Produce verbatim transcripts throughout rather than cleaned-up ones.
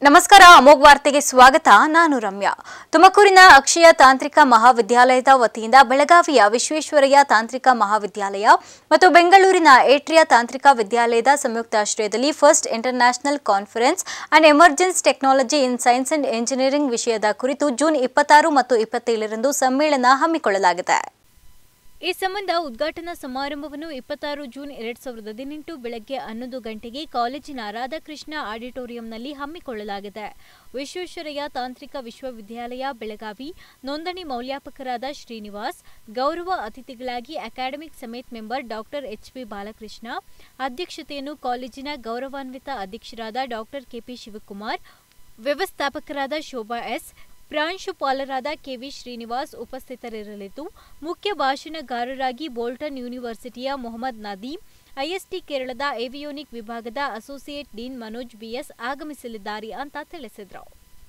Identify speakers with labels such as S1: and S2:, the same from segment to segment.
S1: ನಮಸ್ಕಾರ ಅಮೋಘ ವಾರ್ತೆಗೆ ಸ್ವಾಗತ. ನಾನು ರಮ್ಯಾ. ತುಮಕೂರಿನ ಅಕ್ಷಯ ತಾಂತ್ರಿಕ ಮಹಾವಿದ್ಯಾಲಯದ ವತಿಯಿಂದ ಬೆಳಗಾವಿಯ ವಿಶ್ವೇಶ್ವರಯ್ಯ ತಾಂತ್ರಿಕ ಮಹಾವಿದ್ಯಾಲಯ ಮತ್ತು ಬೆಂಗಳೂರಿನ ಏಟ್ರಿಯಾ ತಾಂತ್ರಿಕ ವಿದ್ಯಾಲಯದ ಸಂಯುಕ್ತಾಶ್ರಯದಲ್ಲಿ first international conference and emergence technology in science and engineering ವಿಷಯದ ಕುರಿತು ಜೂನ್ ಇಪ್ಪತ್ತಾರು ಮತ್ತು ಇಪ್ಪತ್ತೇಳರಂದು ಸಮ್ಮೇಳನ ಹಮ್ಮಿಕೊಳ್ಳಲಾಗಿದೆ. ಈ ಸಂಬಂಧ ಉದ್ಘಾಟನಾ ಸಮಾರಂಭವನ್ನು ಇಪ್ಪತ್ತಾರು ಜೂನ್ ಎರಡ್ ಸಾವಿರದ ಹದಿನೆಂಟು ಬೆಳಗ್ಗೆ ಹನ್ನೊಂದು ಗಂಟೆಗೆ ಕಾಲೇಜಿನ ರಾಧಾಕೃಷ್ಣ ಆಡಿಟೋರಿಯಂನಲ್ಲಿ ಹಮ್ಮಿಕೊಳ್ಳಲಾಗಿದೆ. ವಿಶ್ವೇಶ್ವರಯ್ಯ ತಾಂತ್ರಿಕ ವಿಶ್ವವಿದ್ಯಾಲಯ ಬೆಳಗಾವಿ ನೋಂದಣಿ ಮೌಲ್ಯಾಪಕರಾದ ಶ್ರೀನಿವಾಸ್, ಗೌರವ ಅತಿಥಿಗಳಾಗಿ ಅಕಾಡೆಮಿಕ್ ಸಮಿತಿ member doctor H P Balakrishna, ಅಧ್ಯಕ್ಷತೆಯನ್ನು ಕಾಲೇಜಿನ ಗೌರವಾನ್ವಿತ ಅಧ್ಯಕ್ಷರಾದ ಡಾಕ್ಟರ್ ಕೆಪಿ ಶಿವಕುಮಾರ್, ವ್ಯವಸ್ಥಾಪಕರಾದ ಶೋಭಾ ಎಸ್, ಪ್ರಾಂಶುಪಾಲರಾದ ಕೆವಿ ಶ್ರೀನಿವಾಸ್ ಉಪಸ್ಥಿತರಿರಲಿದ್ದು, ಮುಖ್ಯ ಭಾಷಣಗಾರರಾಗಿ ಬೋಲ್ಟನ್ ಯೂನಿವರ್ಸಿಟಿಯ ಮೊಹಮ್ಮದ್ ನದೀಂ, ಐಎಸ್ಟಿ ಕೇರಳದ ಏವಿಯೋನಿಕ್ ವಿಭಾಗದ ಅಸೋಸಿಯೇಟ್ ಡೀನ್ ಮನೋಜ್ ಬಿಎಸ್ ಆಗಮಿಸಲಿದ್ದಾರೆ ಅಂತ ತಿಳಿಸಿದರು.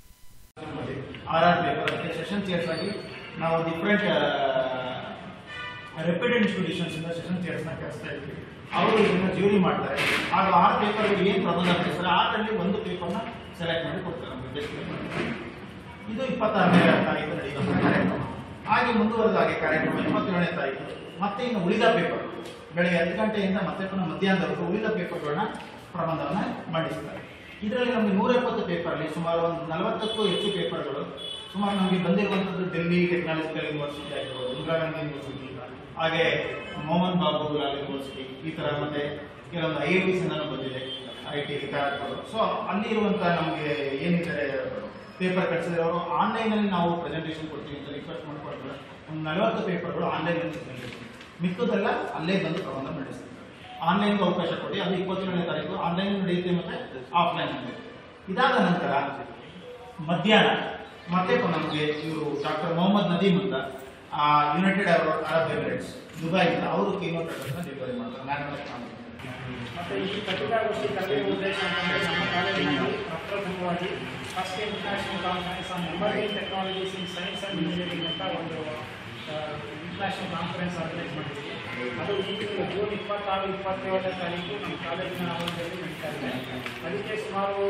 S2: ಅವರು ಇದನ್ನ ಜ್ಯೂರಿ ಮಾಡ್ತಾರೆ. ಆಗ ಆರು ಪೇಪರ್ ಏನು ಪ್ರಬಂಧ ನಡೆಸ್ತಾರೆ ಆರಲ್ಲಿ ಒಂದು ಪೇಪರ್ನ ಸೆಲೆಕ್ಟ್ ಮಾಡಿ ಕೊಡ್ತಾರೆ. ಇದು ಇಪ್ಪತ್ತಾರನೇ ತಾರೀಕು ನಡೆಯುವಂಥ ಕಾರ್ಯಕ್ರಮ. ಹಾಗೆ ಮುಂದುವರೆದ ಹಾಗೆ ಕಾರ್ಯಕ್ರಮ ಇಪ್ಪತ್ತೇಳನೇ ತಾರೀಕು ಮತ್ತೆ ಇನ್ನು ಉಳಿದ ಪೇಪರ್ ಬೆಳಗ್ಗೆ ಹತ್ತು ಗಂಟೆಯಿಂದ ಮತ್ತೆ ಪುನಃ ಮಧ್ಯಾಹ್ನದವರೆಗೂ ಉಳಿದ ಪೇಪರ್ಗಳನ್ನ ಪ್ರಬಂಧವನ್ನ ಮಂಡಿಸ್ತಾರೆ. ಇದರಲ್ಲಿ ನಮಗೆ ನೂರ ಎಪ್ಪತ್ತು ಪೇಪರ್ಲಿ ಸುಮಾರು ಒಂದು ನಲವತ್ತಕ್ಕೂ ಹೆಚ್ಚು ಪೇಪರ್ಗಳು ಸುಮಾರು ನಮಗೆ ಬಂದಿರುವಂಥದ್ದು ಡೆಲ್ಲಿ ಟೆಕ್ನಾಲಜಿಕಲ್ ಯೂನಿವರ್ಸಿಟಿ ಆಗಿರ್ಬೋದು, ಇಂದಿರಾ ಗಾಂಧಿ ಯೂನಿವರ್ಸಿಟಿ, ಹಾಗೆ ಮೋಹನ್ ಬಾಬು ಲಾಲ್ ಯೂನಿವರ್ಸಿಟಿ, ಈ ಥರ ಮತ್ತೆ ಕೆಲವೊಂದು ಐ ಐ ಟಿ ಸಿಂದನೂ ಬಂದಿದೆ, ಐ ಟಿ ಕಾರ್ಯಕ್ರಮ. ಸೊ ಅಲ್ಲಿ ಇರುವಂಥ ನಮಗೆ ಏನಿದ್ದಾರೆ ಪೇಪರ್ ಕಳಿಸಿದ್ರೆ ಅವರು ಆನ್ಲೈನಲ್ಲಿ ನಾವು ಪ್ರೆಸೆಂಟೇಷನ್ ಕೊಡ್ತೀವಿ ಅಂತ ರಿಕ್ವೆಸ್ಟ್ ಮಾಡ್ಕೊಳ್ತಾರೆ. ಒಂದು ನಲವತ್ತು ಪೇಪರ್ಗಳು ಆನ್ಲೈನಲ್ಲಿ ಮಿಕ್ಕದೆಲ್ಲ ಅಲ್ಲೇ ಬಂದು ಪ್ರಬಂಧ ಮಂಡಿಸ್ತಾರೆ. ಆನ್ಲೈನ್ಗೆ ಅವಕಾಶ ಕೊಡಿ. ಅದು ಇಪ್ಪತ್ತೇಳನೇ ತಾರೀಕು ಆನ್ಲೈನ್ ನಡೆಯುತ್ತೆ ಮತ್ತು ಆಫ್ಲೈನ್ ನಡೆಯುತ್ತೆ. ಇದಾದ ನಂತರ ಮಧ್ಯಾಹ್ನ ಮತ್ತೆ ನಮಗೆ ಇವರು ಡಾಕ್ಟರ್ ಮೊಹಮ್ಮದ್ ನದೀಮ್ ಅಂತ ಯುನೈಟೆಡ್ ಅರಬ್ ಎಮಿರೇಟ್ಸ್ ದುಬೈಯಿಂದ ಅವರು ಕೀನೋಟ್ ಅಡ್ರೆಸ್ನ ಡೆಲಿವರಿ ಮಾಡ್ತಾರೆ. ನ್ಯಾಷನಲ್
S3: ಮತ್ತು ಈ ಪತ್ರಿಕಾಗೋಷ್ಠಿ ಕರೆಯುವ ಉದ್ದೇಶ ಅಂತಂದರೆ ನಮ್ಮ ಕಾಲೇಜಿನಲ್ಲಿ ಪ್ರಪ್ರಥಮವಾಗಿ first international conference on emerging technologies in science and engineering ಅಂತ ಒಂದು ಇಂಟರ್ನ್ಯಾಷನಲ್ ಕಾನ್ಫರೆನ್ಸ್ ಆರ್ಗನೈಸ್ ಮಾಡಿದ್ದೀವಿ. ಅದು ಈ ತಿಂಗಳು ಜೂನ್ ಇಪ್ಪತ್ತಾರು ಇಪ್ಪತ್ತೇಳನೇ ತಾರೀಕು ನಮ್ಮ ಕಾಲೇಜಿನ ಆವರಣದಲ್ಲಿ ನಡೀತಾ ಇದೆ. ಅದಕ್ಕೆ ಸುಮಾರು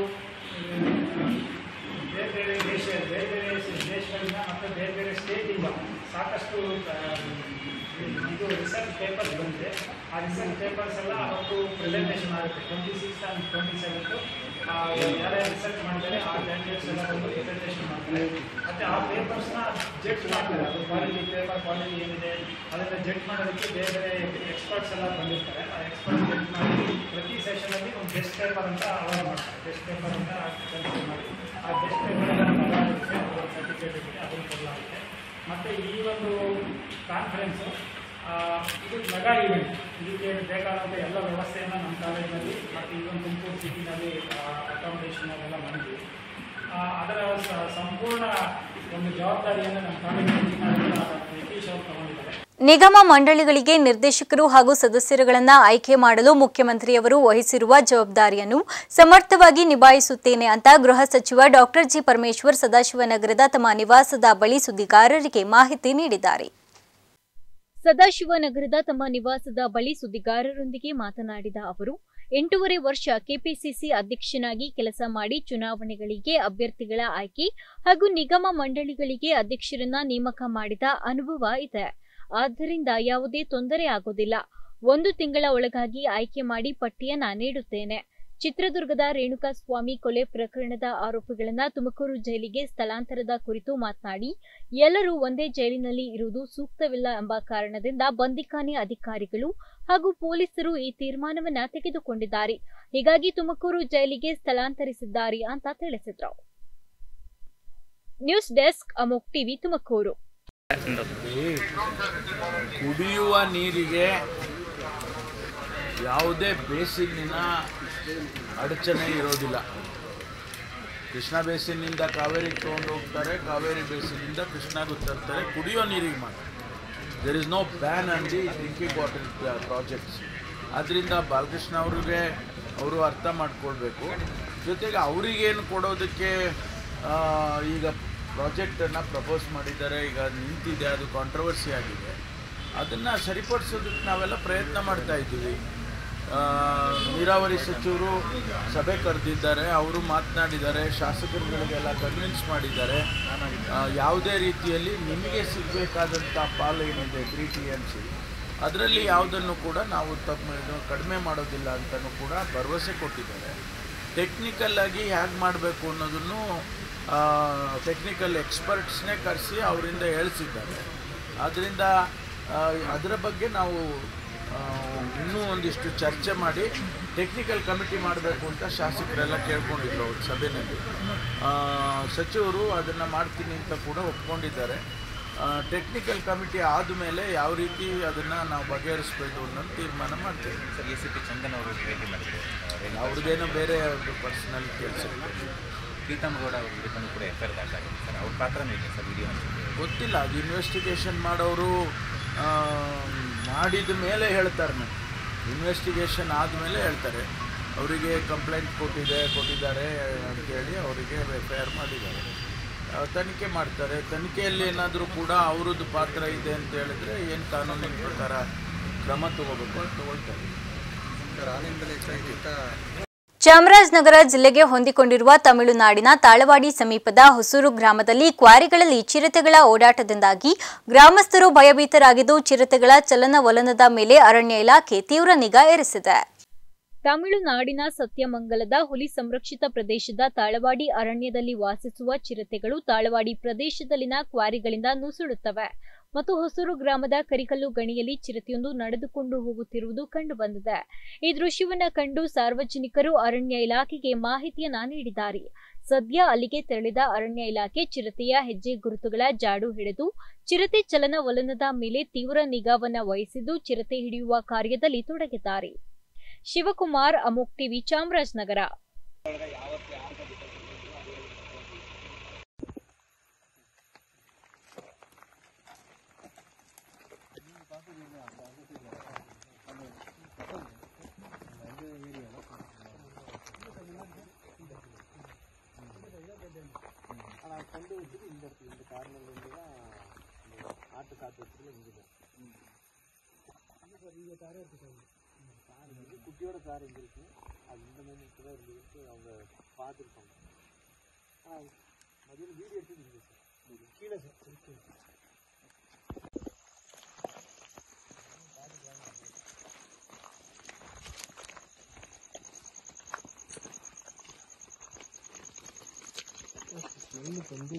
S3: ಬೇರೆ ಬೇರೆ ದೇಶ ಬೇರೆ ಬೇರೆ ದೇಶಗಳಿಂದ ಮತ್ತು ಬೇರೆ ಬೇರೆ ಸ್ಟೇಟಿಂದ ಸಾಕಷ್ಟು ಇದು ರಿಸರ್ಚ್ ಪೇಪರ್ಸ್ ಬಂದಿದೆ. ಆ ರಿಸರ್ಚ್ ಪೇಪರ್ಸ್ ಎಲ್ಲ ಅವತ್ತು ಪ್ರೆಸೆಂಟೇಷನ್ ಆಗುತ್ತೆ. Twenty six and twenty seventh ಯಾರ್ಯಾರು ರಿಸರ್ಚ್ ಮಾಡಿದ್ದಾರೆ ಆ ಕ್ಯಾಂಡಿಡೇಟ್ಸ್ ಎಲ್ಲ ಬಂದು ಪ್ರೆಸೆಂಟೇಷನ್ ಮಾಡ್ತಾರೆ. ಮತ್ತು ಆ ಪೇಪರ್ಸ್ನ ಜಡ್ಜ್ ಮಾಡ್ತಾರೆ. ಅದು ಕ್ವಾಲಿಟಿ ಪೇಪರ್ ಕ್ವಾಲಿಟಿ ಏನಿದೆ ಅದನ್ನು ಜಡ್ಜ್ ಮಾಡೋದಕ್ಕೆ ಬೇರೆ ಬೇರೆ ಎಕ್ಸ್ಪರ್ಟ್ಸ್ ಎಲ್ಲ ಬಂದಿರ್ತಾರೆ. ಆ ಎಕ್ಸ್ಪರ್ಟ್ ಜಡ್ಜ್ ಮಾಡಿ ಪ್ರತಿ ಸೆಷನಲ್ಲಿ ಒಂದು ಬೆಸ್ಟ್ ಪೇಪರ್ ಅಂತ ಅವಾರ್ಡ್ ಮಾಡ್ತಾರೆ. ಬೆಸ್ಟ್ ಪೇಪರ್ ಅಂತ ಕನ್ಸಿಡರ್ ಮಾಡಿ ಆ ಬೆಸ್ಟ್ ಪೇಪರ್ ಅವಾರ್ಡ್ಗೆ ಅವರ ಸರ್ಟಿಫಿಕೇಟ್ ಇರುತ್ತೆ, ಅದನ್ನು ಕೊಡಲಾಗುತ್ತೆ. ಮತ್ತು ಈ ಒಂದು ಕಾನ್ಫರೆನ್ಸು ಇದು ಮೆಗಾ ಇವೆಂಟ್. ಇದಕ್ಕೆ ಬೇಕಾದಂಥ ಎಲ್ಲ ವ್ಯವಸ್ಥೆಯನ್ನು ನಮ್ಮ ಕಾಲೇಜಿನಲ್ಲಿ ಮತ್ತು ಈ ಒಂದು ತುಮಕೂರು ಸಿಟಿನಲ್ಲಿ ಅಕಾಮಿಡೇಷನ್ ಅದೆಲ್ಲ ಮಾಡಿದ್ವಿ. ಅದರ ಸಂಪೂರ್ಣ ಒಂದು ಜವಾಬ್ದಾರಿಯನ್ನು ನಮ್ಮ ಕಾಲೇಜಿನ ನಿತೀಶ್ ಅವರು ತಗೊಂಡಿದ್ದಾರೆ.
S1: ನಿಗಮ ಮಂಡಳಿಗಳಿಗೆ ನಿರ್ದೇಶಕರು ಹಾಗೂ ಸದಸ್ಯರುಗಳನ್ನು ಆಯ್ಕೆ ಮಾಡಲು ಮುಖ್ಯಮಂತ್ರಿಯವರು ವಹಿಸಿರುವ ಜವಾಬ್ದಾರಿಯನ್ನು ಸಮರ್ಥವಾಗಿ ನಿಭಾಯಿಸುತ್ತೇನೆ ಅಂತ ಗೃಹ ಸಚಿವ ಡಾಕ್ಟರ್ ಜಿ ಪರಮೇಶ್ವರ್ ಸದಾಶಿವನಗರದ ತಮ್ಮ ನಿವಾಸದ ಬಳಿ ಸುದ್ದಿಗಾರರಿಗೆ ಮಾಹಿತಿ ನೀಡಿದ್ದಾರೆ. ಸದಾಶಿವನಗರದ ತಮ್ಮ ನಿವಾಸದ ಬಳಿ ಸುದ್ದಿಗಾರರೊಂದಿಗೆ ಮಾತನಾಡಿದ ಅವರು, ಎಂಟೂವರೆ ವರ್ಷ ಕೆಪಿಸಿಸಿ ಅಧ್ಯಕ್ಷನಾಗಿ ಕೆಲಸ ಮಾಡಿ ಚುನಾವಣೆಗಳಿಗೆ ಅಭ್ಯರ್ಥಿಗಳ ಆಯ್ಕೆ ಹಾಗೂ ನಿಗಮ ಮಂಡಳಿಗಳಿಗೆ ಅಧ್ಯಕ್ಷರನ್ನ ನೇಮಕ ಮಾಡಿದ ಅನುಭವ ಇದೆ. ಆದ್ದರಿಂದ ಯಾವುದೇ ತೊಂದರೆ ಆಗೋದಿಲ್ಲ. ಒಂದು ತಿಂಗಳ ಒಳಗಾಗಿ ಆಯ್ಕೆ ಮಾಡಿ ಪಟ್ಟಿಯನ್ನ ನೀಡುತ್ತೇನೆ. ಚಿತ್ರದುರ್ಗದ ರೇಣುಕಾಸ್ವಾಮಿ ಕೊಲೆ ಪ್ರಕರಣದ ಆರೋಪಿಗಳನ್ನ ತುಮಕೂರು ಜೈಲಿಗೆ ಸ್ಥಳಾಂತರದ ಕುರಿತು ಮಾತನಾಡಿ, ಎಲ್ಲರೂ ಒಂದೇ ಜೈಲಿನಲ್ಲಿ ಇರುವುದು ಸೂಕ್ತವಿಲ್ಲ ಎಂಬ ಕಾರಣದಿಂದ ಬಂದಿಖಾನೆ ಅಧಿಕಾರಿಗಳು ಹಾಗೂ ಪೊಲೀಸರು ಈ ತೀರ್ಮಾನವನ್ನ ತೆಗೆದುಕೊಂಡಿದ್ದಾರೆ. ಹೀಗಾಗಿ ತುಮಕೂರು ಜೈಲಿಗೆ ಸ್ಥಳಾಂತರಿಸಿದ್ದಾರೆ ಅಂತ ತಿಳಿಸಿದ್ರು. News desk Amogh TV Tumakuru.
S4: ಕುಡಿಯುವ ನೀರಿಗೆ ಯಾವುದೇ ಬೇಸಿನ್ನಿನ ಅಡಚಣೆ ಇರೋದಿಲ್ಲ. ಕೃಷ್ಣ ಬೇಸಿನಿಂದ ಕಾವೇರಿಗೆ ತೊಗೊಂಡು ಹೋಗ್ತಾರೆ, ಕಾವೇರಿ ಬೇಸಿನಿಂದ ಕೃಷ್ಣಗೂ ತರ್ತಾರೆ. ಕುಡಿಯೋ ನೀರಿಗೆ ಮಾತ್ರ there is no ban on the drinking water projects. ಆದ್ದರಿಂದ ಬಾಲಕೃಷ್ಣ ಅವ್ರಿಗೆ ಅವರು ಅರ್ಥ ಮಾಡ್ಕೊಳ್ಬೇಕು. ಜೊತೆಗೆ ಅವರಿಗೇನು ಕೊಡೋದಕ್ಕೆ ಈಗ ಪ್ರಾಜೆಕ್ಟನ್ನು ಪ್ರಪೋಸ್ ಮಾಡಿದ್ದಾರೆ, ಈಗ ನಿಂತಿದೆ, ಅದು ಕಾಂಟ್ರವರ್ಸಿ ಆಗಿದೆ. ಅದನ್ನು ಸರಿಪಡಿಸೋದಕ್ಕೆ ನಾವೆಲ್ಲ ಪ್ರಯತ್ನ ಮಾಡ್ತಾ ಇದ್ದೀವಿ. ನೀರಾವರಿ ಸಚಿವರು ಸಭೆ ಕರೆದಿದ್ದಾರೆ, ಅವರು ಮಾತನಾಡಿದ್ದಾರೆ, ಶಾಸಕರುಗಳಿಗೆಲ್ಲ ಕನ್ವಿನ್ಸ್ ಮಾಡಿದ್ದಾರೆ. ಯಾವುದೇ ರೀತಿಯಲ್ಲಿ ನಿಮಗೆ ಸಿಗಬೇಕಾದಂಥ ಪಾಲು ಏನಿದೆ ತ್ರೀ ಟಿ ಎಮ್ ಸಿ ಅದರಲ್ಲಿ ಯಾವುದನ್ನು ಕೂಡ ನಾವು ತಮ್ಮ ಕಡಿಮೆ ಮಾಡೋದಿಲ್ಲ ಅಂತಲೂ ಕೂಡ ಭರವಸೆ ಕೊಟ್ಟಿದ್ದಾರೆ. ಟೆಕ್ನಿಕಲ್ಲಾಗಿ ಹೇಗೆ ಮಾಡಬೇಕು ಅನ್ನೋದನ್ನು ಟೆಕ್ನಿಕಲ್ ಎಕ್ಸ್ಪರ್ಟ್ಸ್ನೇ ಕರೆಸಿ ಅವರಿಂದ ಹೇಳಿಸಿದ್ದಾರೆ. ಆದ್ದರಿಂದ ಅದರ ಬಗ್ಗೆ ನಾವು ಇನ್ನೂ ಒಂದಿಷ್ಟು ಚರ್ಚೆ ಮಾಡಿ ಟೆಕ್ನಿಕಲ್ ಕಮಿಟಿ ಮಾಡಬೇಕು ಅಂತ ಶಾಸಕರೆಲ್ಲ ಕೇಳ್ಕೊಂಡಿದ್ರು ಅವ್ರ ಸಭೆಯಲ್ಲಿ. ಸಚಿವರು ಅದನ್ನು ಮಾಡ್ತೀನಿ ಅಂತ ಕೂಡ ಒಪ್ಕೊಂಡಿದ್ದಾರೆ. ಟೆಕ್ನಿಕಲ್ ಕಮಿಟಿ ಆದಮೇಲೆ ಯಾವ ರೀತಿ ಅದನ್ನು ನಾವು ಬಗೆಹರಿಸಬೇಕು ಅನ್ನೋದು ತೀರ್ಮಾನ ಮಾಡ್ತೇವೆ.
S5: Sir, A C P Chandan ಅವರು ಭೇಟಿ ಮಾಡಿದ್ರು,
S4: ಅವ್ರದ್ದೇನೋ ಬೇರೆ ಪರ್ಸನಲ್ ಕೆಲಸ
S5: ಪ್ರೀತಮ್ ಗೌಡ ಅವ್ರ ವಿರುದ್ಧ ಕೂಡ ಎಫ್ ಐ ಆರ್ ದಾಖಲಾಗಿದೆ ಸರ್. ಅವ್ರ ಪಾತ್ರನೂ ಇದೆ ಸರ್, ವಿಡಿಯೋ
S4: ಗೊತ್ತಿಲ್ಲ. ಅದು ಇನ್ವೆಸ್ಟಿಗೇಷನ್ ಮಾಡೋರು ಮಾಡಿದ ಮೇಲೆ ಹೇಳ್ತಾರೆ. ನಾನು ಇನ್ವೆಸ್ಟಿಗೇಷನ್ ಆದಮೇಲೆ ಹೇಳ್ತಾರೆ. ಅವರಿಗೆ ಕಂಪ್ಲೇಂಟ್ ಕೊಟ್ಟಿದೆ ಕೊಟ್ಟಿದ್ದಾರೆ ಅಂತೇಳಿ ಅವರಿಗೆ ಎಫ್ ಐ ಆರ್ ಮಾಡಿದ್ದಾರೆ. ತನಿಖೆ ಮಾಡ್ತಾರೆ. ತನಿಖೆಯಲ್ಲಿ ಏನಾದರೂ ಕೂಡ ಅವರದ್ದು ಪಾತ್ರ ಇದೆ ಅಂತ ಹೇಳಿದ್ರೆ ಏನು ಕಾನೂನಿನ ಪ್ರಕಾರ ಕ್ರಮ ತಗೋಬೇಕು ಅಂತ ತಗೊಳ್ತಾರೆ.
S1: ಚಾಮರಾಜನಗರ ಜಿಲ್ಲೆಗೆ ಹೊಂದಿಕೊಂಡಿರುವ ತಮಿಳುನಾಡಿನ ತಾಳವಾಡಿ ಸಮೀಪದ ಹೊಸೂರು ಗ್ರಾಮದಲ್ಲಿ ಕ್ವಾರಿಗಳಲ್ಲಿ ಚಿರತೆಗಳ ಓಡಾಟದಿಂದಾಗಿ ಗ್ರಾಮಸ್ಥರು ಭಯಭೀತರಾಗಿದ್ದು ಚಿರತೆಗಳ ಚಲನವಲನದ ಮೇಲೆ ಅರಣ್ಯ ಇಲಾಖೆ ತೀವ್ರ ನಿಗಾ ಇರಿಸಿದೆ. ತಮಿಳುನಾಡಿನ ಸತ್ಯಮಂಗಲದ ಹುಲಿ ಸಂರಕ್ಷಿತ ಪ್ರದೇಶದ ತಾಳವಾಡಿ ಅರಣ್ಯದಲ್ಲಿ ವಾಸಿಸುವ ಚಿರತೆಗಳು ತಾಳವಾಡಿ ಪ್ರದೇಶದಲ್ಲಿನ ಕ್ವಾರಿಗಳಿಂದ ನುಸುಳುತ್ತವೆ ಮತ್ತು ಹೊಸೂರು ಗ್ರಾಮದ ಕರಿಕಲ್ಲು ಗಣಿಯಲ್ಲಿ ಚಿರತೆಯೊಂದು ನಡೆದುಕೊಂಡು ಹೋಗುತ್ತಿರುವುದು ಕಂಡುಬಂದಿದೆ. ಈ ದೃಶ್ಯವನ್ನ ಕಂಡು ಸಾರ್ವಜನಿಕರು ಅರಣ್ಯ ಇಲಾಖೆಗೆ ಮಾಹಿತಿಯನ್ನ ನೀಡಿದ್ದಾರೆ. ಸದ್ಯ ಅಲ್ಲಿಗೆ ತೆರಳಿದ ಅರಣ್ಯ ಇಲಾಖೆ ಚಿರತೆಯ ಹೆಜ್ಜೆ ಗುರುತುಗಳ ಜಾಡು ಹಿಡಿದು ಚಿರತೆ ಚಲನವಲನದ ಮೇಲೆ ತೀವ್ರ ನಿಗಾವನ್ನ ವಹಿಸಿದ್ದು ಚಿರತೆ ಹಿಡಿಯುವ ಕಾರ್ಯದಲ್ಲಿ ತೊಡಗಿದ್ದಾರೆ. ಶಿವಕುಮಾರ್, ಅಮೋಕ್ ಟಿವಿ, ಚಾಮರಾಜನಗರ.
S6: குட்டியோட கார் எங்க இருக்கு, அது இந்த மாதிரி தான் இருந்துச்சு. அவங்க பார்த்துருப்பாங்க. ஆனால் மதியம் வீடியோ எடுத்துட்டு சார் கீழே சார் ஸ்மெல்லுக்கு வந்து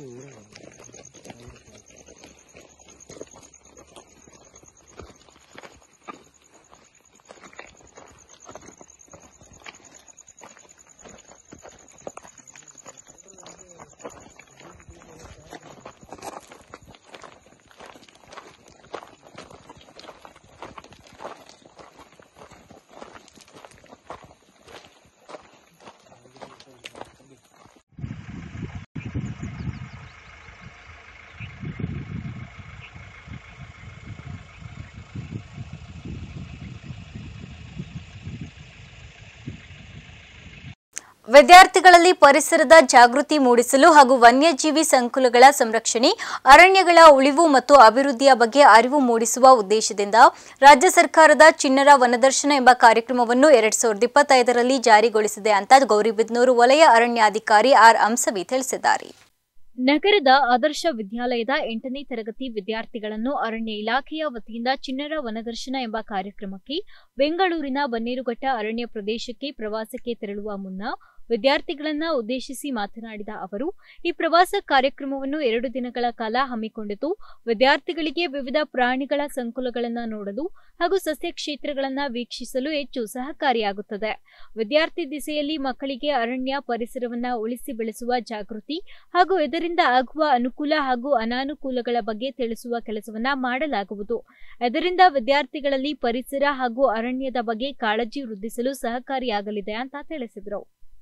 S1: ವಿದ್ಯಾರ್ಥಿಗಳಲ್ಲಿ ಪರಿಸರದ ಜಾಗೃತಿ ಮೂಡಿಸಲು ಹಾಗೂ ವನ್ಯಜೀವಿ ಸಂಕುಲಗಳ ಸಂರಕ್ಷಣೆ, ಅರಣ್ಯಗಳ ಉಳಿವು ಮತ್ತು ಅಭಿವೃದ್ಧಿಯ ಬಗ್ಗೆ ಅರಿವು ಮೂಡಿಸುವ ಉದ್ದೇಶದಿಂದ ರಾಜ್ಯ ಸರ್ಕಾರದ ಚಿಣ್ಣರ ವನದರ್ಶನ ಎಂಬ ಕಾರ್ಯಕ್ರಮವನ್ನು ಎರಡ್ ಸಾವಿರದ ಇಪ್ಪತ್ತೈದರಲ್ಲಿ ಜಾರಿಗೊಳಿಸಿದೆ ಅಂತ ಗೌರಿಬಿದನೂರು ವಲಯ ಅರಣ್ಯಾಧಿಕಾರಿ ಆರ್ ಅಂಸವಿ ತಿಳಿಸಿದ್ದಾರೆ. ನಗರದ ಆದರ್ಶ ವಿದ್ಯಾಲಯದ ಎಂಟನೇ ತರಗತಿ ವಿದ್ಯಾರ್ಥಿಗಳನ್ನು ಅರಣ್ಯ ಇಲಾಖೆಯ ವತಿಯಿಂದ ಚಿಣ್ಣರ ವನದರ್ಶನ ಎಂಬ ಕಾರ್ಯಕ್ರಮಕ್ಕೆ ಬೆಂಗಳೂರಿನ ಬನ್ನೇರುಘಟ್ಟ ಅರಣ್ಯ ಪ್ರದೇಶಕ್ಕೆ ಪ್ರವಾಸಕ್ಕೆ ತೆರಳುವ ಮುನ್ನ ವಿದ್ಯಾರ್ಥಿಗಳನ್ನ ಉದ್ದೇಶಿಸಿ ಮಾತನಾಡಿದ ಅವರು, ಈ ಪ್ರವಾಸ ಕಾರ್ಯಕ್ರಮವನ್ನು ಎರಡು ದಿನಗಳ ಕಾಲ ಹಮ್ಮಿಕೊಂಡಿದ್ದು ವಿದ್ಯಾರ್ಥಿಗಳಿಗೆ ವಿವಿಧ ಪ್ರಾಣಿಗಳ ಸಂಕುಲಗಳನ್ನು ನೋಡಲು ಹಾಗೂ ಸಸ್ಯ ಕ್ಷೇತ್ರಗಳನ್ನು ವೀಕ್ಷಿಸಲು ಹೆಚ್ಚು ಸಹಕಾರಿಯಾಗುತ್ತದೆ. ವಿದ್ಯಾರ್ಥಿ ದಿಸೆಯಲ್ಲಿ ಮಕ್ಕಳಿಗೆ ಅರಣ್ಯ ಪರಿಸರವನ್ನ ಉಳಿಸಿ ಬೆಳೆಸುವ ಜಾಗೃತಿ ಹಾಗೂ ಇದರಿಂದ ಆಗುವ ಅನುಕೂಲ ಹಾಗೂ ಅನಾನುಕೂಲಗಳ ಬಗ್ಗೆ ತಿಳಿಸುವ ಕೆಲಸವನ್ನ ಮಾಡಲಾಗುವುದು. ಇದರಿಂದ ವಿದ್ಯಾರ್ಥಿಗಳಲ್ಲಿ ಪರಿಸರ ಹಾಗೂ ಅರಣ್ಯದ ಬಗ್ಗೆ ಕಾಳಜಿ ವೃದ್ಧಿಸಲು ಸಹಕಾರಿಯಾಗಲಿದೆ ಅಂತ ತಿಳಿಸಿದರು.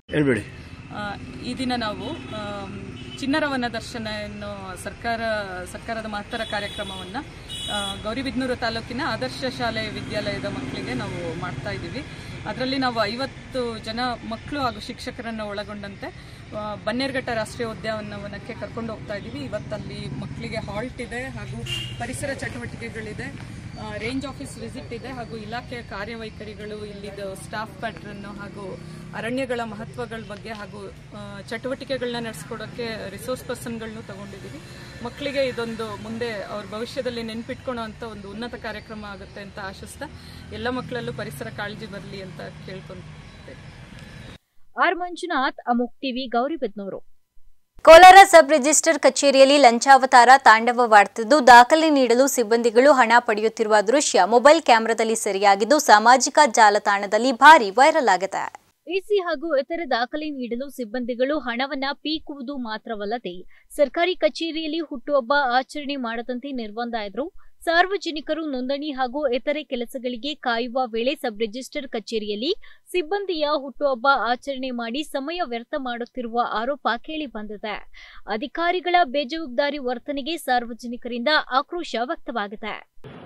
S7: ಈ ದಿನ ನಾವು ಚಿಣ್ಣರ ವನದರ್ಶನ ಎನ್ನೋ ಸರ್ಕಾರ ಸರ್ಕಾರದ ಮಹತ್ತರ ಕಾರ್ಯಕ್ರಮವನ್ನು ಗೌರಿಬಿದನೂರು ತಾಲೂಕಿನ ಆದರ್ಶ ಶಾಲೆ ವಿದ್ಯಾಲಯದ ಮಕ್ಕಳಿಗೆ ನಾವು ಮಾಡ್ತಾ ಇದ್ದೀವಿ. ಅದರಲ್ಲಿ ನಾವು ಐವತ್ತು ಜನ ಮಕ್ಕಳು ಹಾಗೂ ಶಿಕ್ಷಕರನ್ನು ಒಳಗೊಂಡಂತೆ ಬನ್ನೇರುಘಟ್ಟ ರಾಷ್ಟ್ರೀಯ ಉದ್ಯಾನವನಕ್ಕೆ ಕರ್ಕೊಂಡು ಹೋಗ್ತಾ ಇದ್ದೀವಿ. ಇವತ್ತಲ್ಲಿ ಮಕ್ಕಳಿಗೆ ಹಾಲ್ಟ್ ಇದೆ ಹಾಗೂ ಪರಿಸರ ಚಟುವಟಿಕೆಗಳಿದೆ. ರೇಂಜ್ ಆಫೀಸ್ ವಿಸಿಟ್ ಇದೆ ಹಾಗೂ ಇಲಾಖೆಯ ಕಾರ್ಯವೈಖರಿಗಳು, ಇಲ್ಲಿದ್ದು ಸ್ಟಾಫ್ ಪ್ಯಾಟ್ರನ್ನು ಹಾಗೂ ಅರಣ್ಯಗಳ ಮಹತ್ವಗಳ ಬಗ್ಗೆ ಹಾಗೂ ಚಟುವಟಿಕೆಗಳನ್ನ ನಡೆಸ್ಕೊಡೋಕ್ಕೆ ರಿಸೋರ್ಸ್ ಪರ್ಸನ್ಗಳನ್ನೂ ತಗೊಂಡಿದ್ದೀವಿ. ಮಕ್ಕಳಿಗೆ ಇದೊಂದು ಮುಂದೆ ಅವ್ರ ಭವಿಷ್ಯದಲ್ಲಿ ನೆನ್ಪಿಟ್ಕೊಳ್ಳೋ ಅಂಥ ಒಂದು ಉನ್ನತ ಕಾರ್ಯಕ್ರಮ ಆಗುತ್ತೆ ಅಂತ ಆಶಿಸ್ತಾ ಎಲ್ಲ ಮಕ್ಕಳಲ್ಲೂ ಪರಿಸರ ಕಾಳಜಿ ಬರಲಿ ಅಂತ ಕೇಳ್ಕೊಂತೇವೆ.
S1: R Manjunath, Amogh TV, Gauribidanur. Kolar sub register ಕಚೇರಿಯಲ್ಲಿ ಲಂಚಾವತಾರ ತಾಂಡವವಾಡುತ್ತಿದ್ದು, ದಾಖಲೆ ನೀಡಲು ಸಿಬ್ಬಂದಿಗಳು ಹಣ ಪಡೆಯುತ್ತಿರುವ ದೃಶ್ಯ ಮೊಬೈಲ್ ಕ್ಯಾಮೆರಾದಲ್ಲಿ ಸೆರೆಯಾಗಿದ್ದು ಸಾಮಾಜಿಕ ಜಾಲತಾಣದಲ್ಲಿ ಭಾರಿ ವೈರಲ್ ಆಗಿದೆ. ಇಸಿ ಹಾಗೂ ಇತರ ದಾಖಲೆ ನೀಡಲು ಸಿಬ್ಬಂದಿಗಳು ಹಣವನ್ನ ಪೀಕುವುದು ಮಾತ್ರವಲ್ಲದೆ ಸರ್ಕಾರಿ ಕಚೇರಿಯಲ್ಲಿ ಹುಟ್ಟುಹಬ್ಬ ಆಚರಣೆ ಮಾಡದಂತೆ ನಿರ್ಬಂಧ ಇದ್ರು. ಸಾರ್ವಜನಿಕರು ನೋಂದಣಿ ಹಾಗೂ ಇತರೆ ಕೆಲಸಗಳಿಗೆ ಕಾಯುವ ವೇಳೆ ಸಬ್ ರಿಜಿಸ್ಟರ್ ಕಚೇರಿಯಲ್ಲಿ ಸಿಬ್ಬಂದಿಯ ಹುಟ್ಟುಹಬ್ಬ ಆಚರಣೆ ಮಾಡಿ ಸಮಯ ವ್ಯರ್ಥ ಮಾಡುತ್ತಿರುವ ಆರೋಪ ಕೇಳಿಬಂದಿದೆ. ಅಧಿಕಾರಿಗಳ ಬೇಜವಾಬ್ದಾರಿ ವರ್ತನೆಗೆ ಸಾರ್ವಜನಿಕರಿಂದ ಆಕ್ರೋಶ ವ್ಯಕ್ತವಾಗಿದೆ.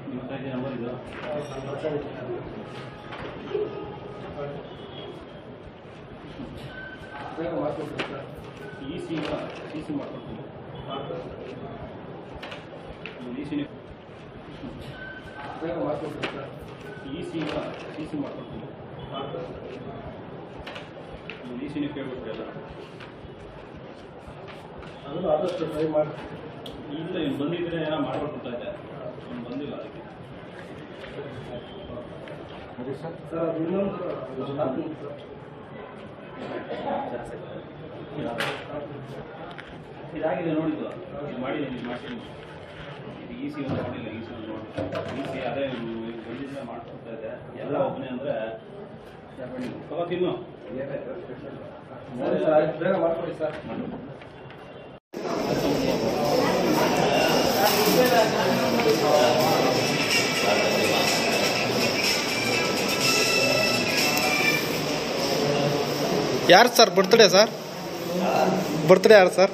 S8: ಅದನ್ನು ಆದಷ್ಟು ಟ್ರೈ ಮಾಡಿ. ಇಲ್ಲ ಇನ್ನು ಬಂದಿದ್ರೆ ಏನೋ ಮಾಡ್ಕೊಡ್ತಾ ಇದ್ದೆ, ಇನ್ನು ಬಂದಿಲ್ಲ ಅದಕ್ಕೆ. ಸರ್ ಅದು ಇನ್ನೊಂದು ಇದಾಗಿದೆ ನೋಡಿದ್ದು, ಮಾಡಿದ್ದೀನಿ ಮಾಡ್ತೀನಿ. ಇದು ಈ ಸಿ ಒಂದು ಮಾಡಿಲ್ಲ, ಈ ಸಿ ಒಂದು ನೋಡಿ ಈ ಸಿ ಅದೇ ಬಂದಿದ್ರೆ ಮಾಡ್ಕೊಡ್ತಾ ಇದ್ದೆ. ಎಲ್ಲ ಒಬ್ಬನೇ ಅಂದರೆ ತಗೋತಿನ್ನು ಬೇಗ ಮಾಡ್ಕೊಡಿ ಸರ್.
S6: ಯಾರು ಸರ್ ಬರ್ತ್ಡೇ ಸರ್? ಬರ್ತ್ಡೇ ಯಾರು ಸರ್?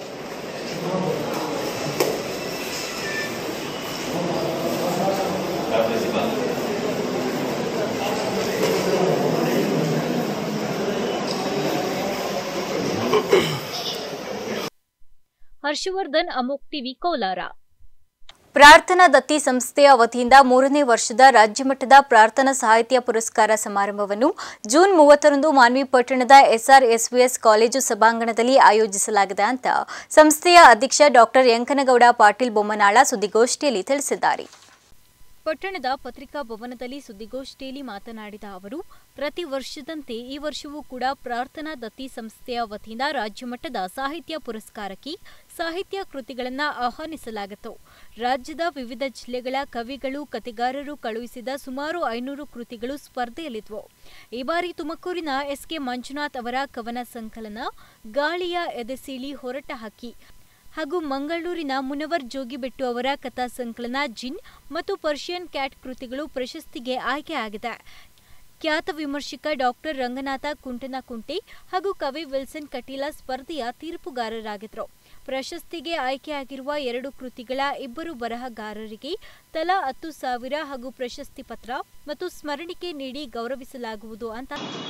S1: ಹರ್ಷವರ್ಧನ್, ಅಮೋಕ್ ಟಿವಿ, ಕೋಲಾರ. ಪ್ರಾರ್ಥನಾ ದತ್ತಿ ಸಂಸ್ಥೆಯ ವತಿಯಿಂದ ಮೂರನೇ ವರ್ಷದ ರಾಜ್ಯಮಟ್ಟದ ಪ್ರಾರ್ಥನಾ ಸಾಹಿತ್ಯ ಪುರಸ್ಕಾರ ಸಮಾರಂಭವನ್ನು ಜೂನ್ ಮೂವತ್ತರಂದು ಮಾನ್ವಿ ಪಟ್ಟಣದ ಎಸ್ಆರ್ಎಸ್ವಿಎಸ್ ಕಾಲೇಜು ಸಭಾಂಗಣದಲ್ಲಿ ಆಯೋಜಿಸಲಾಗಿದೆ ಅಂತ ಸಂಸ್ಥೆಯ ಅಧ್ಯಕ್ಷ ಡಾಕ್ಟರ್ ಯಂಕನಗೌಡ ಪಾಟೀಲ್ ಬೊಮ್ಮನಾಳ ಸುದ್ದಿಗೋಷ್ಠಿಯಲ್ಲಿ ತಿಳಿಸಿದ್ದಾರೆ. ಪಟ್ಟಣದ ಪತ್ರಿಕಾ ಭವನದಲ್ಲಿ ಸುದ್ದಿಗೋಷ್ಠಿಯಲ್ಲಿ ಮಾತನಾಡಿದ ಅವರು, ಪ್ರತಿ ವರ್ಷದಂತೆ ಈ ವರ್ಷವೂ ಕೂಡ ಪ್ರಾರ್ಥನಾ ದತ್ತಿ ಸಂಸ್ಥೆಯ ವತಿಯಿಂದ ರಾಜ್ಯಮಟ್ಟದ ಸಾಹಿತ್ಯ ಪುರಸ್ಕಾರಕ್ಕೆ ಸಾಹಿತ್ಯ ಕೃತಿಗಳನ್ನು ಆಹ್ವಾನಿಸಲಾಗಿತ್ತು. ರಾಜ್ಯದ ವಿವಿಧ ಜಿಲ್ಲೆಗಳ ಕವಿಗಳು, ಕಥೆಗಾರರು ಕಳುಹಿಸಿದ ಸುಮಾರು ಐನೂರು ಕೃತಿಗಳು ಸ್ಪರ್ಧೆಯಲ್ಲಿದ್ದವು. ಈ ಬಾರಿ ತುಮಕೂರಿನ ಎಸ್ಕೆ ಮಂಜುನಾಥ್ ಅವರ ಕವನ ಸಂಕಲನ ಗಾಳಿಯ ಎದೆಸೀಳಿ ಹೊರಟ ಹಕ್ಕಿ ಹಾಗೂ ಮಂಗಳೂರಿನ ಮುನವರ್ ಜೋಗಿಬೆಟ್ಟು ಅವರ ಕಥಾ ಸಂಕಲನ ಜಿನ್ ಮತ್ತು ಪರ್ಷಿಯನ್ ಕ್ಯಾಟ್ ಕೃತಿಗಳು ಪ್ರಶಸ್ತಿಗೆ ಆಯ್ಕೆಯಾಗಿದೆ. ಖ್ಯಾತ ವಿಮರ್ಶಕ ಡಾಕ್ಟರ್ ರಂಗನಾಥ ಕುಂಟನಕುಂಟೆ ಹಾಗೂ ಕವಿ ವಿಲ್ಸನ್ ಕಟೀಲ ಸ್ಪರ್ಧೆಯ ತೀರ್ಪುಗಾರರಾಗಿದ್ದರು. ಪ್ರಶಸ್ತಿಗೆ ಆಯ್ಕೆಯಾಗಿರುವ ಎರಡು ಕೃತಿಗಳ ಇಬ್ಬರು ಬರಹಗಾರರಿಗೆ ತಲಾ ಹತ್ತು ಸಾವಿರ ಹಾಗೂ ಪ್ರಶಸ್ತಿ ಪತ್ರ ಮತ್ತು ಸ್ಮರಣಿಕೆ ನೀಡಿ ಗೌರವಿಸಲಾಗುವುದು ಅಂತ.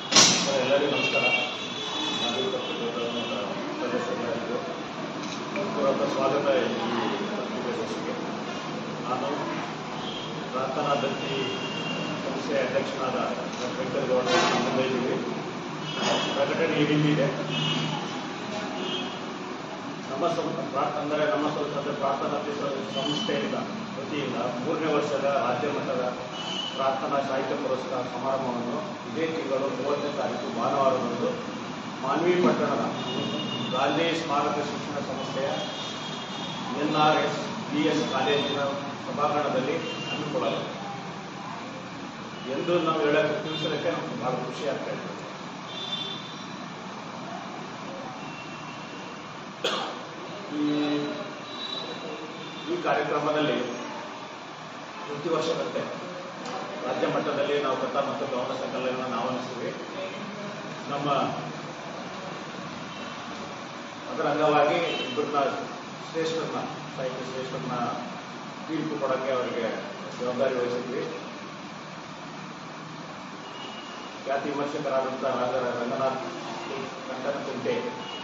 S8: ಸ್ವಾಗತ ಈ ಪತ್ರಿಕಾಗೋಷ್ಠಿಗೆ. ನಾನು ಪ್ರಾರ್ಥನಾ ದತ್ತಿ ಸಂಸ್ಥೆಯ ಅಧ್ಯಕ್ಷನಾದ ವೆಂಕಟಗೌಡ ಮುಂಬೈಲಿಗೆ ಪ್ರಕಟಣೆ ಈ ರೀತಿ ಇದೆ. ನಮ್ಮ ಅಂದರೆ ನಮ್ಮ ಸಂಸ್ಥೆ ಪ್ರಾರ್ಥನಾ ಸಂಸ್ಥೆಯಿಂದ ವತಿಯಿಂದ ಮೂರನೇ ವರ್ಷದ ರಾಜ್ಯ ಮಟ್ಟದ ಪ್ರಾರ್ಥನಾ ಸಾಹಿತ್ಯ ಪುರಸ್ಕಾರ ಸಮಾರಂಭವನ್ನು ಇದೇ ತಿಂಗಳು ಮೂವತ್ತನೇ ತಾರೀಕು ಭಾನುವಾರದಂದು ಮಾನ್ವಿ ಪಟ್ಟಣದ ಗಾಂಧಿ ಸ್ಮಾರಕ ಶಿಕ್ಷಣ ಸಂಸ್ಥೆಯ N R S B S ಕಾಲೇಜಿನ ಸಭಾಂಗಣದಲ್ಲಿ ಹಮ್ಮಿಕೊಳ್ಳಲಾಗಿದೆ ಎಂದು ನಾವು ಹೇಳಕ್ಕೆ ತಿಳಿಸಲಿಕ್ಕೆ ನಮಗೆ ಬಹಳ ಖುಷಿ ಆಗ್ತಾ ಇದೆ. ಈ ಈ ಕಾರ್ಯಕ್ರಮದಲ್ಲಿ ಪ್ರತಿ ವರ್ಷದಂತೆ ರಾಜ್ಯ ಮಟ್ಟದಲ್ಲಿ ನಾವು ಕಥಾ ಮತ್ತು ಕವನ ಸಂಕಲನವನ್ನು ಆಹ್ವಾನಿಸ್ತೀವಿ. ನಮ್ಮ ಅದರ ಅಂಗವಾಗಿ ಇಬ್ಬರನ್ನ ಶ್ರೇಷ್ಠರನ್ನ ಸಾಹಿತ್ಯ ಶ್ರೇಷ್ಠರನ್ನ ತೀರ್ಪು ಕೊಡೋಕ್ಕೆ ಅವರಿಗೆ ಜವಾಬ್ದಾರಿ ವಹಿಸಿದ್ವಿ. ಖ್ಯಾತಿ ವಿಮರ್ಶಕರಾದಂಥ ರಾಜ ರಂಗನಾಥ್ ಕುಂಟನಕುಂಟೆ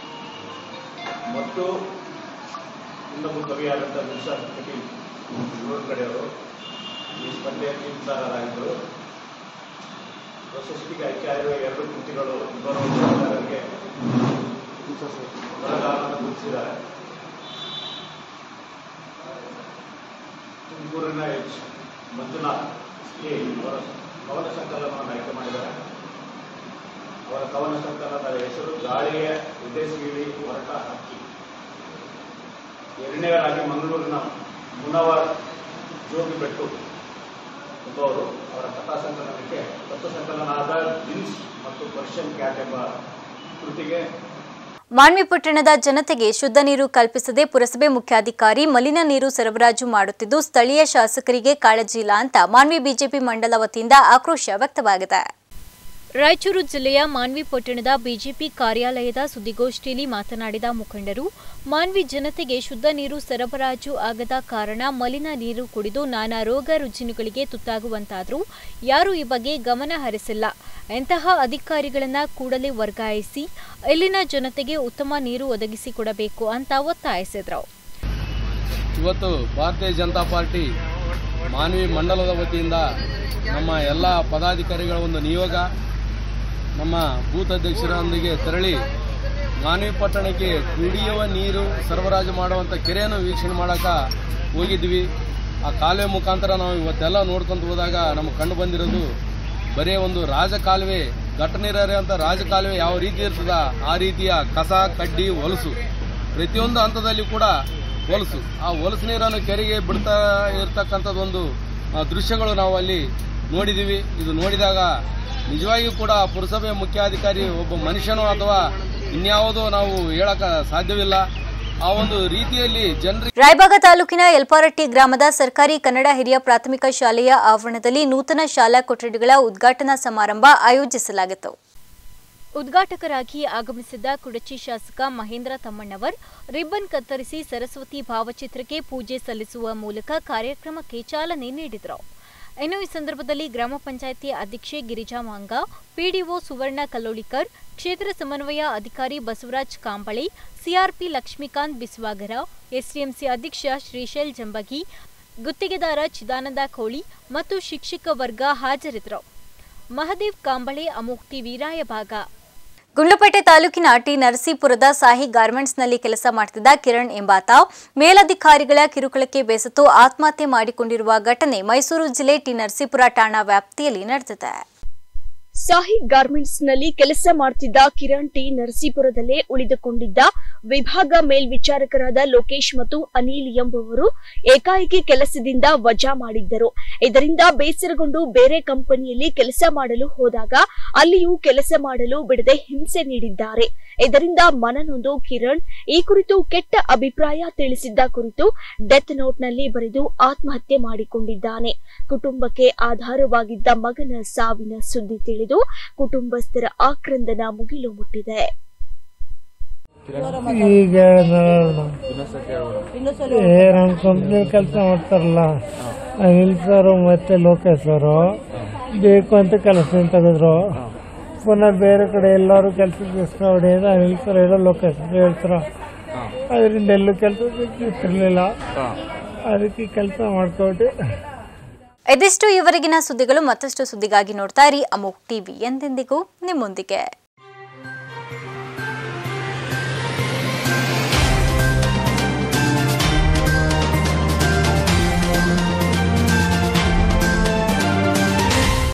S8: ಮತ್ತು ಇನ್ನೊಬ್ಬ ಕವಿಯಾದಂಥ ವಿಲ್ಸನ್ ಕಟೀಲ್ ಇವರು ಕಡೆಯವರು ಈ ಸ್ಪರ್ಧೆಯ ಚಿಂತಕರಾಗಿದ್ದರು. ಪ್ರಶಸ್ತಿಗೆ ಆಯ್ಕೆ ಆಗಿರುವ ಎರಡು ಕೃತಿಗಳು ಇಬ್ಬರು ಚಿತ್ರಕಾರರಿಗೆ ಬರಗಾಲವನ್ನು ಗುರುತಿಸಿದ್ದಾರೆ. ತುಮಕೂರಿನ ಎಚ್ ಮಂಜುನಾಥ್ ಎ ಅವರ ಕವನ ಸಂಕಲನವನ್ನು ಆಯ್ಕೆ ಮಾಡಿದ್ದಾರೆ. ಅವರ ಕವನ ಸಂಕಲನದ ಹೆಸರು ಗಾಳಿಯ ವಿದೇಶಿಗಿಳಿ ಹೊರಟ ಹಕ್ಕಿ. ಎರಡನೇದಾಗಿ ಮಂಗಳೂರಿನ ಮುನವರ್ ಜೋಗಿಬೆಟ್ಟು ಎಂಬುವರು ಅವರ ಕಥಾ ಸಂಕಲನಕ್ಕೆ ತತ್ವ ಸಂಕಲನದ ಜಿನ್ಸ್ ಮತ್ತು ಪರ್ಷಿಯನ್ ಕ್ಯಾಟ್ ಎಂಬ ಕೃತಿಗೆ.
S1: ಮಾನ್ವಿ ಪಟ್ಟಣದ ಜನತೆಗೆ ಶುದ್ಧ ನೀರು ಕಲ್ಪಿಸದೆ ಪುರಸಭೆ ಮುಖ್ಯಾಧಿಕಾರಿ ಮಲಿನ ನೀರು ಸರಬರಾಜು ಮಾಡುತ್ತಿದ್ದು ಸ್ಥಳೀಯ ಶಾಸಕರಿಗೆ ಕಾಳಜಿ ಇಲ್ಲ ಅಂತ ಮಾನ್ವಿ ಬಿಜೆಪಿ ಮಂಡಲ ವತಿಯಿಂದ ಆಕ್ರೋಶ ವ್ಯಕ್ತವಾಗಿದೆ. ರಾಯಚೂರು ಜಿಲ್ಲೆಯ ಮಾನ್ವಿ ಪಟ್ಟಣದ ಬಿಜೆಪಿ ಕಾರ್ಯಾಲಯದ ಸುದ್ದಿಗೋಷ್ಠಿಯಲ್ಲಿ ಮಾತನಾಡಿದ ಮುಖಂಡರು, ಮಾನ್ವಿ ಜನತೆಗೆ ಶುದ್ಧ ನೀರು ಸರಬರಾಜು ಆಗದ ಕಾರಣ ಮಲಿನ ನೀರು ಕುಡಿದು ನಾನಾ ರೋಗ ರುಜಿನಗಳಿಗೆ ತುತ್ತಾಗುವಂತಾದರೂ ಯಾರೂ ಈ ಬಗ್ಗೆ ಗಮನ ಹರಿಸಿಲ್ಲ. ಇಂತಹ ಅಧಿಕಾರಿಗಳನ್ನು ಕೂಡಲೇ ವರ್ಗಾಯಿಸಿ ಇಲ್ಲಿನ ಜನತೆಗೆ ಉತ್ತಮ ನೀರು ಒದಗಿಸಿಕೊಡಬೇಕು ಅಂತ ಒತ್ತಾಯಿಸಿದರು.
S9: ಇವತ್ತು ಭಾರತೀಯ ಜನತಾ ಪಾರ್ಟಿ ಮಾನ್ವಿ ಮಂಡಲದ ವತಿಯಿಂದ ನಮ್ಮ ಎಲ್ಲ ಪದಾಧಿಕಾರಿಗಳ ಒಂದು ನಿಯೋಗ ನಮ್ಮ ಬೂತ್ ಅಧ್ಯಕ್ಷರೊಂದಿಗೆ ತೆರಳಿ ಮಾನ್ವಿ ಪಟ್ಟಣಕ್ಕೆ ಕುಡಿಯುವ ನೀರು ಸರಬರಾಜು ಮಾಡುವಂಥ ಕೆರೆಯನ್ನು ವೀಕ್ಷಣೆ ಮಾಡೋಕೆ ಹೋಗಿದ್ವಿ. ಆ ಕಾಲುವೆ ಮುಖಾಂತರ ನಾವು ಇವತ್ತೆಲ್ಲ ನೋಡ್ಕೊಂಡು ಹೋದಾಗ ನಮಗೆ ಕಂಡು ಬಂದಿರೋದು ಬರೀ ಒಂದು ರಾಜಕಾಲುವೆ, ಘಟನಿರರೆ ಅಂತ ರಾಜಕಾಲುವೆ ಯಾವ ರೀತಿ ಇರ್ತದ ಆ ರೀತಿಯ ಕಸ, ಕಡ್ಡಿ, ಹೊಲಸು ಪ್ರತಿಯೊಂದು ಹಂತದಲ್ಲಿ ಕೂಡ ಹೊಲಸು. ಆ ಹೊಲಸು ನೀರನ್ನು ಕೆರೆಗೆ ಬಿಡ್ತಾ ಇರ್ತಕ್ಕಂಥದ್ದೊಂದು ದೃಶ್ಯಗಳು ನಾವು ಅಲ್ಲಿ ನೋಡಿದ್ದೀವಿ. ಇದು ನೋಡಿದಾಗ ನಿಜವಾಗಿಯೂ ಕೂಡ ಪುರಸಭೆ ಮುಖ್ಯಾಧಿಕಾರಿ ಒಬ್ಬ ಮನುಷ್ಯನೋ ಅಥವಾ ಇನ್ಯಾವುದೋ ನಾವು ಹೇಳಕ ಸಾಧ್ಯವಿಲ್ಲ. ಆ ಒಂದು ರೀತಿಯಲ್ಲಿ ಜನರಿಗೆ.
S1: ರಾಯಬಾಗ ತಾಲೂಕಿನ ಯಲ್ಪಾರಟ್ಟಿ ಗ್ರಾಮದ ಸರ್ಕಾರಿ ಕನ್ನಡ ಹಿರಿಯ ಪ್ರಾಥಮಿಕ ಶಾಲೆಯ ಆವರಣದಲ್ಲಿ ನೂತನ ಶಾಲಾ ಕೊಠಡಿಗಳ ಉದ್ಘಾಟನಾ ಸಮಾರಂಭ ಆಯೋಜಿಸಲಾಗಿತ್ತು. ಉದ್ಘಾಟಕರಾಗಿ ಆಗಮಿಸಿದ್ದ ಕುಡಚಿ ಶಾಸಕ ಮಹೇಂದ್ರ ತಮ್ಮಣ್ಣವರ್ ರಿಬ್ಬನ್ ಕತ್ತರಿಸಿ ಸರಸ್ವತಿ ಭಾವಚಿತ್ರಕ್ಕೆ ಪೂಜೆ ಸಲ್ಲಿಸುವ ಮೂಲಕ ಕಾರ್ಯಕ್ರಮಕ್ಕೆ ಚಾಲನೆ ನೀಡಿದರು. ಇನ್ನು ಈ ಸಂದರ್ಭದಲ್ಲಿ ಗ್ರಾಮ ಪಂಚಾಯಿತಿ ಅಧ್ಯಕ್ಷೆ ಗಿರಿಜಾ ಮಾಂಗ, ಪಿಡಿಒ ಸುವರ್ಣ ಕಲ್ಲೋಳಿಕರ್, ಕ್ಷೇತ್ರ ಸಮನ್ವಯ ಅಧಿಕಾರಿ ಬಸವರಾಜ್ ಕಾಂಬಳಿ, ಸಿಆರ್ಪಿ ಲಕ್ಷ್ಮೀಕಾಂತ್ ಬಿಸ್ವಾಗರ, ಎಸ್ಡಿಎಂಸಿ ಅಧ್ಯಕ್ಷ ಶ್ರೀಶೈಲ್ ಜಂಬಗಿ, ಗುತ್ತಿಗೆದಾರ ಚಿದಾನಂದ ಕೋಳಿ ಮತ್ತು ಶಿಕ್ಷಕ ವರ್ಗ ಹಾಜರಿದ್ದರು. ಮಹದೇವ್ ಕಾಂಬಳೆ, ಅಮೋಕ್ ಟಿವಿ, ರಾಯಬಾಗ. ಗುಂಡ್ಲುಪೇಟೆ ತಾಲೂಕಿನ ಟಿ ನರಸೀಪುರದ ಸಾಹಿ ಗಾರ್ಮೆಂಟ್ಸ್ನಲ್ಲಿ ಕೆಲಸ ಮಾಡುತ್ತಿದ್ದ ಕಿರಣ್ ಎಂಬಾತ ಮೇಲಧಿಕಾರಿಗಳ ಕಿರುಕುಳಕ್ಕೆ ಬೇಸತ್ತು ಆತ್ಮಹತ್ಯೆ ಮಾಡಿಕೊಂಡಿರುವ ಘಟನೆ ಮೈಸೂರು ಜಿಲ್ಲೆ ಟಿ ನರಸೀಪುರ ಠಾಣಾ ವ್ಯಾಪ್ತಿಯಲ್ಲಿ ನಡೆದಿದೆ.
S10: ಸಾಹಿ ಗಾರ್ಮೆಂಟ್ಸ್ನಲ್ಲಿ ಕೆಲಸ ಮಾಡುತ್ತಿದ್ದ ಕಿರಣ್ ಟಿ ನರಸೀಪುರದಲ್ಲೇ ಉಳಿದುಕೊಂಡಿದ್ದ ವಿಭಾಗ ಮೇಲ್ವಿಚಾರಕರಾದ ಲೋಕೇಶ್ ಮತ್ತು ಅನಿಲ್ ಎಂಬುವರು ಏಕಾಏಕಿ ಕೆಲಸದಿಂದ ವಜಾ ಮಾಡಿದ್ದರು. ಇದರಿಂದ ಬೇಸರಗೊಂಡು ಬೇರೆ ಕಂಪನಿಯಲ್ಲಿ ಕೆಲಸ ಮಾಡಲು ಹೋದಾಗ ಅಲ್ಲಿಯೂ ಕೆಲಸ ಮಾಡಲು ಬಿಡದೆ ಹಿಂಸೆ ನೀಡಿದ್ದಾರೆ. ಇದರಿಂದ ಮನನೊಂದು ಕಿರಣ್ ಈ ಕುರಿತು ಕೆಟ್ಟ ಅಭಿಪ್ರಾಯ ತಿಳಿಸಿದ್ದ ಕುರಿತು ಡೆತ್ ನೋಟ್ನಲ್ಲಿ ಬರೆದು ಆತ್ಮಹತ್ಯೆ ಮಾಡಿಕೊಂಡಿದ್ದಾನೆ. ಕುಟುಂಬಕ್ಕೆ ಆಧಾರವಾಗಿದ್ದ ಮಗನ ಸಾವಿನ ಸುದ್ದಿ ತಿಳಿದು ಕುಟುಂಬಸ್ಥರ ಆಕ್ರಂದನ ಮುಗಿಲು ಮುಟ್ಟಿದೆ.
S11: ಈಗ ನಮ್ಮ ಕಂಪ್ನಿ ಕೆಲಸ ಮಾಡ್ತಾರಲ್ಲ ಅನಿಲ್ ಸರ್ ಮತ್ತೆ ಲೋಕೇಶ್ ಸರ್ ಬೇಕು ಅಂತ ಕೆಲಸ ತೆಗೆದ್ರು. ಪುನಃ ಬೇರೆ ಕಡೆ ಎಲ್ಲರೂ ಕೆಲಸಕ್ಕೆ ಇಷ್ಟ ಹೊಡೆಯೋದು ಅನಿಲ್ ಸರ್ ಹೇಳೋ ಲೋಕೇಶ್ ಹೇಳ್ತಾರ. ಅದರಿಂದ ಎಲ್ಲೂ ಕೆಲಸ ಸಿಗ್ತಿರ್ಲಿಲ್ಲ, ಅದಕ್ಕೆ ಕೆಲಸ ಮಾಡ್ಕೊಬಿಟ್ಟು.
S1: ಇದಿಷ್ಟು ಇವರೆಗಿನ ಸುದ್ದಿಗಳು. ಮತ್ತಷ್ಟು ಸುದ್ದಿಗಾಗಿ ನೋಡ್ತಾ ಇರಿ ಅಮೋಕ್ ಟಿವಿ, ಎಂದೆಂದಿಗೂ ನಿಮ್ಮೊಂದಿಗೆ.